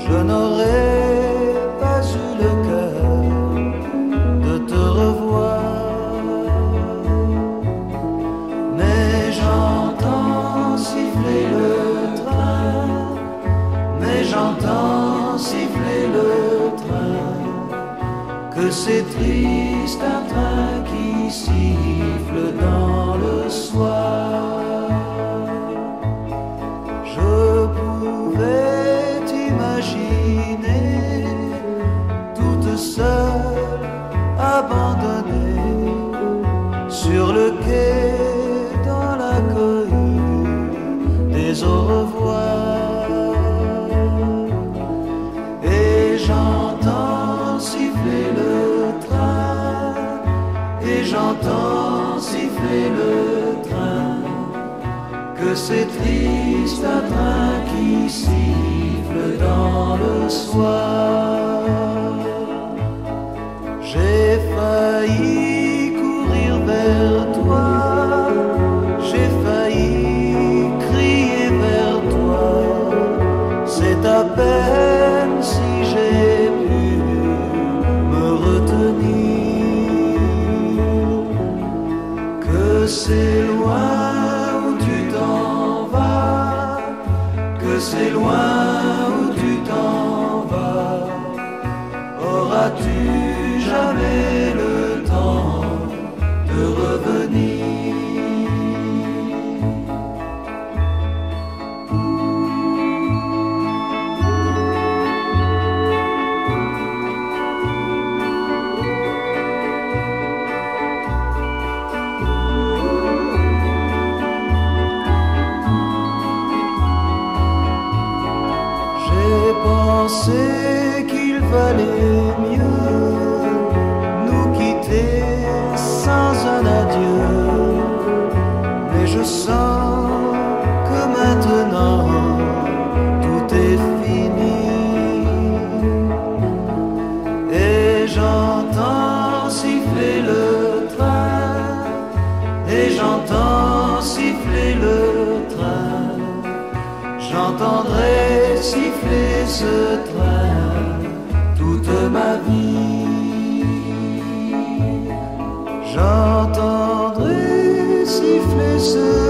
je n'aurais pas eu le cœur de te revoir. Mais j'entends siffler le train, mais j'entends siffler le train, que c'est triste un train qui siffle dans le soir. Je pouvais t'imaginer toute seule, abandonnée sur le quai dans la cohue des au revoir. Et j'entends siffler le train, et j'entends siffler le train, que c'est triste un train qui siffle dans le soir. J'ai failli courir vers toi, j'ai failli crier vers toi, c'est à peine si j'ai pu me retenir. Que c'est loin où tu t'en vas, que c'est loin où tu t'en vas. Auras-tu jamais le temps de revenir? J'ai pensé qu'il valait mieux nous quitter sans un adieu, mais je sens que maintenant tout est fini. Et j'entends siffler le train, et j'entends siffler le train, j'entendrai siffler ce train toute ma vie. J'entendrai siffler ce